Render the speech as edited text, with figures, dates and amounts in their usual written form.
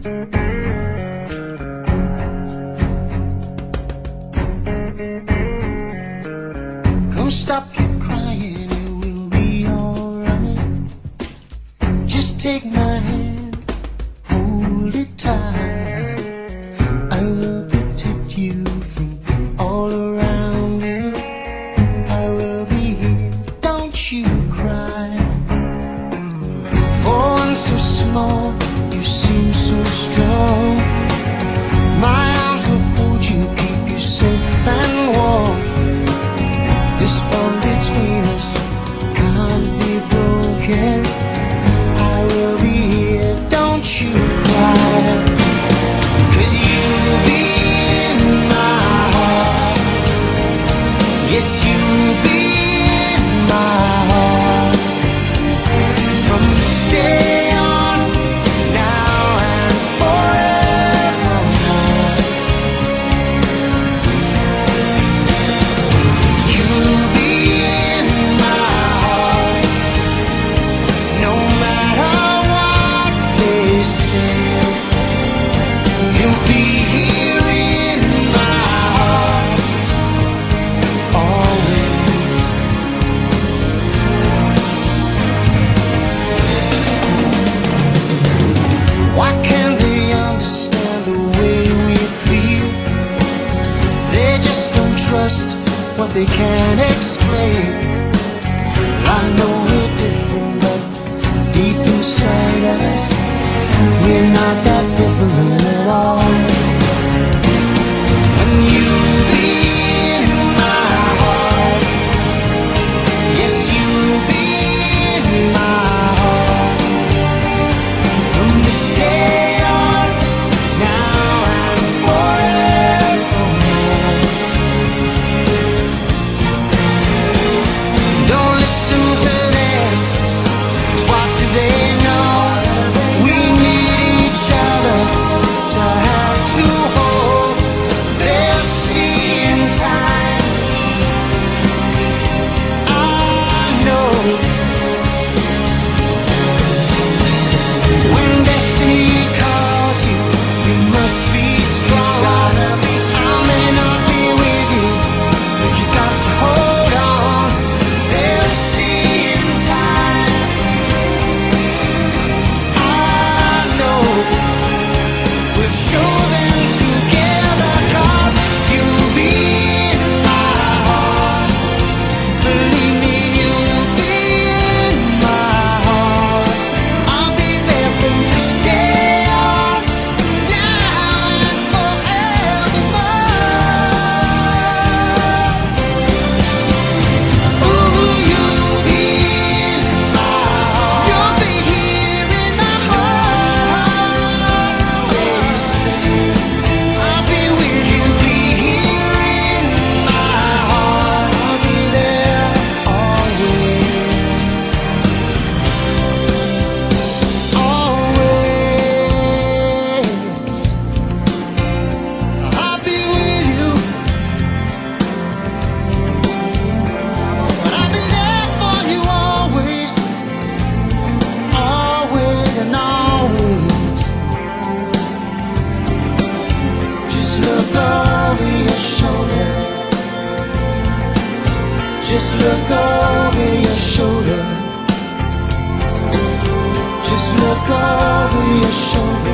Come stop your crying, it will be alright. Just take my hand, hold it tight. I will protect you from all around you. I will be here, don't you cry. For one so small, you seem so strong. My arms will hold you, keep you safe and warm. This bond between us can't be broken. I will be here, don't you cry. 'Cause you'll be in my heart. Yes, you'll be in my heart. From this day on, now and forevermore. You'll be in my heart, no matter what they say. You'll be here in my heart, always. Why can't they understand the way we feel? They just don't trust what they can't explain. I know we're different, but deep inside us, we're not that different at all. And you'll be in my heart. Yes, you'll be in my heart. From this day on, now and forevermore. Don't listen to them, 'cause what do they know? We need each other to have to hold. They'll see in time, I know. When destiny calls you, you must be strong. I may not be with you, but you got to hold on. They'll see in time, I know. We'll show them together, 'cause you'll be in my heart. Believe me, you'll be in my heart. I'll be there from this day on, now and forevermore. Ooh, you'll be in my heart. You'll be here in my heart. Always say, I'll be with you, be here in my heart. I'll be there always, always. I'll be with you, I'll be there for you always, always and always. Just look over your shoulder. Just look over your shoulder. Just look over your shoulder.